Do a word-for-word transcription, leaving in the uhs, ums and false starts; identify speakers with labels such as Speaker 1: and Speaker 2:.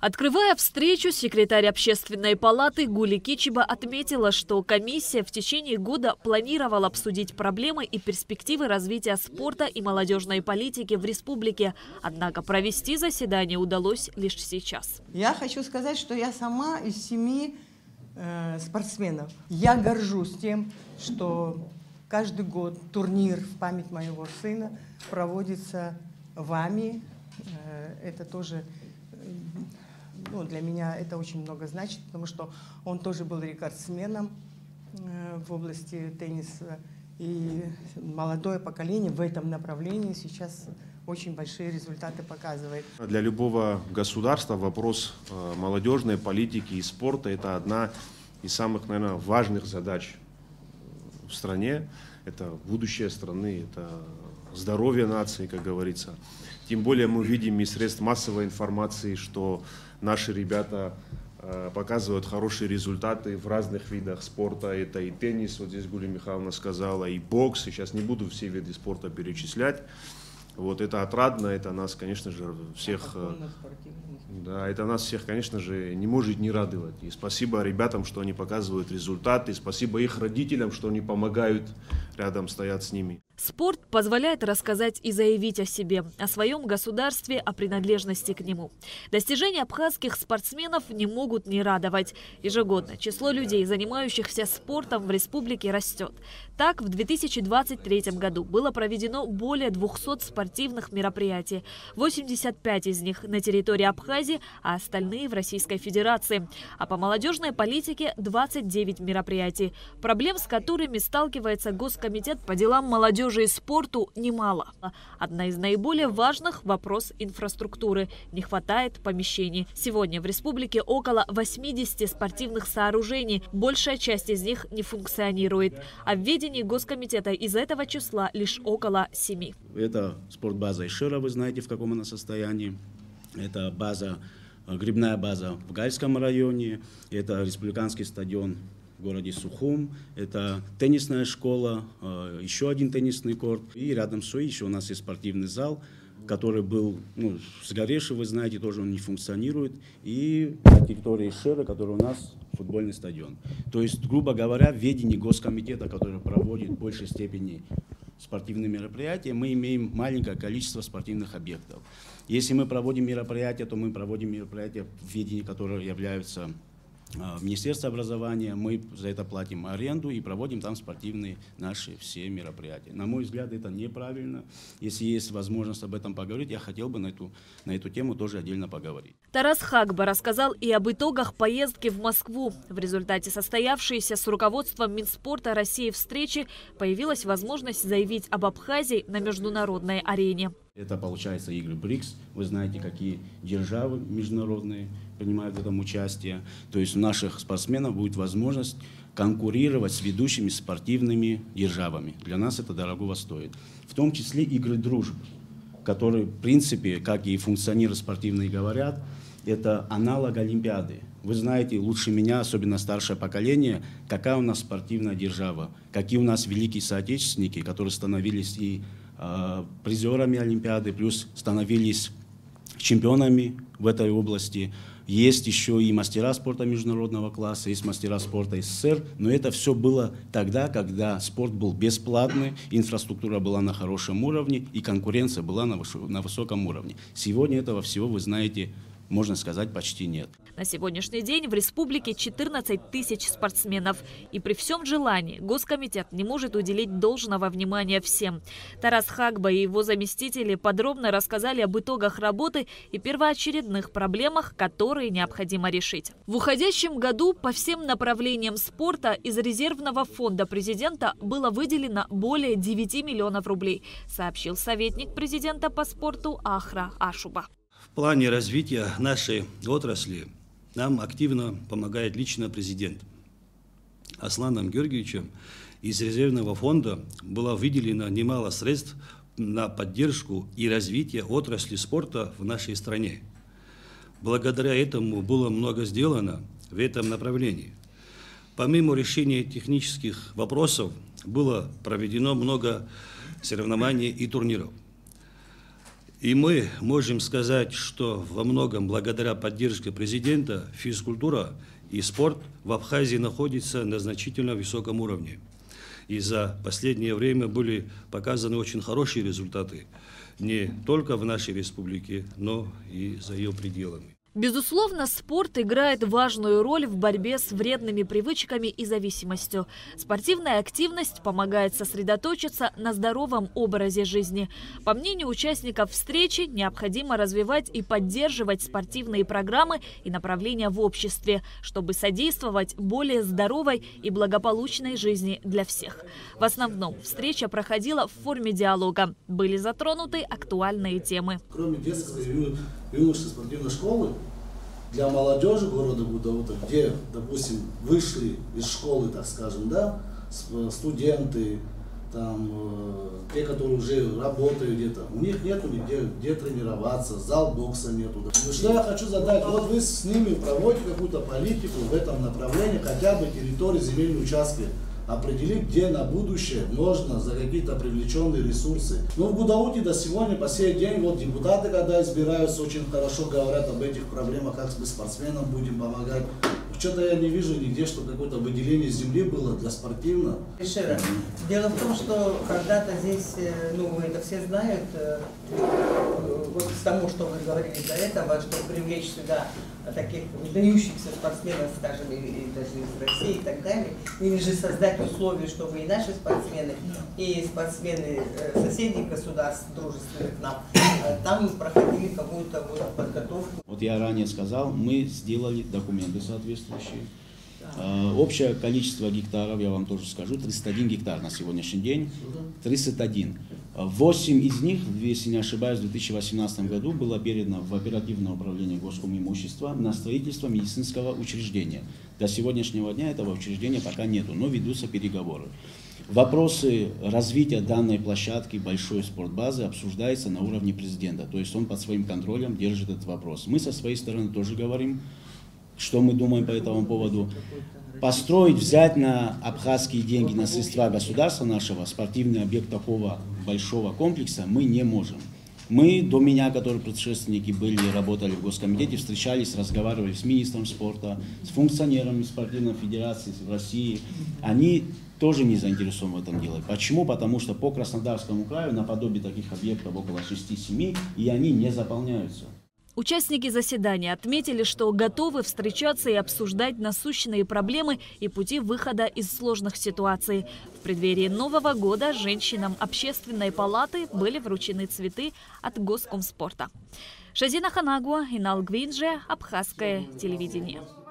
Speaker 1: Открывая встречу, секретарь Общественной палаты Гули Кичиба отметила, что комиссия в течение года планировала обсудить проблемы и перспективы развития спорта и молодежной политики в республике. Однако провести заседание удалось лишь сейчас.
Speaker 2: Я хочу сказать, что я сама из семьи э, спортсменов. Я горжусь тем, что каждый год турнир в память моего сына проводится вами. Э, это тоже... Ну, для меня это очень много значит, потому что он тоже был рекордсменом э, в области тенниса. И молодое поколение в этом направлении сейчас очень большие результаты показывает.
Speaker 3: Для любого государства вопрос э, молодежной политики и спорта – это одна из самых, наверное, важных задач в стране. Это будущее страны, это здоровье нации, как говорится. Тем более мы видим из средств массовой информации, что наши ребята э, показывают хорошие результаты в разных видах спорта. Это и теннис, вот здесь Гуля Михайловна сказала, и бокс. Сейчас не буду все виды спорта перечислять. Вот это отрадно, это нас, конечно же, всех, да, это нас всех, конечно же, не может не радовать. И спасибо ребятам, что они показывают результаты, спасибо их родителям, что они помогают, рядом стоят с ними.
Speaker 1: Спорт позволяет рассказать и заявить о себе, о своем государстве, о принадлежности к нему. Достижения абхазских спортсменов не могут не радовать. Ежегодно число людей, занимающихся спортом в республике, растет. Так, в две тысячи двадцать третьем году было проведено более двухсот спортивных мероприятий. восемьдесят пять из них на территории Абхазии, а остальные в Российской Федерации. А по молодежной политике двадцать девять мероприятий. Проблем, с которыми сталкивается Госкомитет по делам молодежи и спорту, немало. Одна из наиболее важных – вопрос инфраструктуры. Не хватает помещений. Сегодня в республике около восьмидесяти спортивных сооружений. Большая часть из них не функционирует. А в ведении Госкомитета из этого числа лишь около семи.
Speaker 4: Это спортбаза Ишира, вы знаете, в каком она состоянии. Это база, грибная база в Гальском районе. Это республиканский стадион в городе Сухум, это теннисная школа, еще один теннисный корт. И рядом с ней еще у нас есть спортивный зал, который был ну, сгоревший, вы знаете, тоже он не функционирует. И на территории Шера, который у нас футбольный стадион. То есть, грубо говоря, в ведении Госкомитета, который проводит в большей степени спортивные мероприятия, мы имеем маленькое количество спортивных объектов. Если мы проводим мероприятия, то мы проводим мероприятия в ведении, которые являются в Министерстве образования, мы за это платим аренду и проводим там спортивные наши все мероприятия. На мой взгляд, это неправильно. Если есть возможность об этом поговорить, я хотел бы на эту, на эту тему тоже отдельно поговорить.
Speaker 1: Тарас Хагба рассказал и об итогах поездки в Москву. В результате состоявшейся с руководством Минспорта России встречи появилась возможность заявить об Абхазии на международной арене.
Speaker 4: Это, получается, игры БРИКС. Вы знаете, какие державы международные принимают в этом участие. То есть у наших спортсменов будет возможность конкурировать с ведущими спортивными державами. Для нас это дорогого стоит. В том числе игры дружбы, которые, в принципе, как и функционеры спортивные говорят, это аналог Олимпиады. Вы знаете лучше меня, особенно старшее поколение, какая у нас спортивная держава, какие у нас великие соотечественники, которые становились и призерами Олимпиады, плюс становились чемпионами в этой области. Есть еще и мастера спорта международного класса, есть мастера спорта СССР, но это все было тогда, когда спорт был бесплатный, инфраструктура была на хорошем уровне и конкуренция была на, на высоком уровне. Сегодня этого всего, вы знаете, можно сказать, почти нет.
Speaker 1: На сегодняшний день в республике четырнадцать тысяч спортсменов. И при всем желании Госкомитет не может уделить должного внимания всем. Тарас Хагба и его заместители подробно рассказали об итогах работы и первоочередных проблемах, которые необходимо решить. В уходящем году по всем направлениям спорта из резервного фонда президента было выделено более девяти миллионов рублей, сообщил советник президента по спорту Ахра Ашуба.
Speaker 5: В плане развития нашей отрасли нам активно помогает лично президент. Асланом Георгиевичем из резервного фонда было выделено немало средств на поддержку и развитие отрасли спорта в нашей стране. Благодаря этому было много сделано в этом направлении. Помимо решения технических вопросов, было проведено много соревнований и турниров. И мы можем сказать, что во многом благодаря поддержке президента физкультура и спорт в Абхазии находятся на значительно высоком уровне. И за последнее время были показаны очень хорошие результаты не только в нашей республике, но и за ее пределами.
Speaker 1: Безусловно, спорт играет важную роль в борьбе с вредными привычками и зависимостью. Спортивная активность помогает сосредоточиться на здоровом образе жизни. По мнению участников встречи, необходимо развивать и поддерживать спортивные программы и направления в обществе, чтобы содействовать более здоровой и благополучной жизни для всех. В основном встреча проходила в форме диалога. Были затронуты актуальные темы.
Speaker 6: Кроме детской и юношеской спортивной школы, для молодежи города Гудаута, где, допустим, вышли из школы, так скажем, да, студенты, там, э, те, которые уже работают где-то, у них нету нигде, где тренироваться, зал бокса нету. Ну, что я хочу задать, вот вы с ними проводите какую-то политику в этом направлении, хотя бы территории, земельные участки, определить, где на будущее можно за какие-то привлеченные ресурсы. Но в Гудауте до сегодня, по сей день, вот депутаты, когда избираются, очень хорошо говорят об этих проблемах, как мы спортсменам будем помогать. Что-то я не вижу нигде, что какое-то выделение земли было для спортивного.
Speaker 2: Шера, дело в том, что когда-то здесь, ну, вы это все знают, вот к тому, что вы говорили до этого, что привлечь сюда таких выдающихся спортсменов, скажем, и, и даже из России и так далее, или же создать условия, чтобы и наши спортсмены, и спортсмены соседних государств, дружественных нам, там проходили какую-то вот подготовку.
Speaker 4: Вот я ранее сказал, мы сделали документы соответствующие. Э, общее количество гектаров, я вам тоже скажу, тридцать один гектар на сегодняшний день. тридцать один. восемь из них, если не ошибаюсь, в две тысячи восемнадцатом году было передано в оперативное управление Госкомимущества на строительство медицинского учреждения. До сегодняшнего дня этого учреждения пока нету, но ведутся переговоры. Вопросы развития данной площадки, большой спортбазы, обсуждаются на уровне президента. То есть он под своим контролем держит этот вопрос. Мы со своей стороны тоже говорим, что мы думаем по этому поводу. Построить, взять на абхазские деньги, на средства государства нашего спортивный объект такого большого комплекса мы не можем. Мы до меня, которые предшественники были, работали в Госкомитете, встречались, разговаривали с министром спорта, с функционерами спортивной федерации в России. Они тоже не заинтересованы в этом деле. Почему? Потому что по Краснодарскому краю наподобие таких объектов около шести-семи, и они не заполняются.
Speaker 1: Участники заседания отметили, что готовы встречаться и обсуждать насущные проблемы и пути выхода из сложных ситуаций. В преддверии Нового года женщинам Общественной палаты были вручены цветы от Госкомспорта. Шазина Ханагуа, Инал Гвинже, Абхазское телевидение.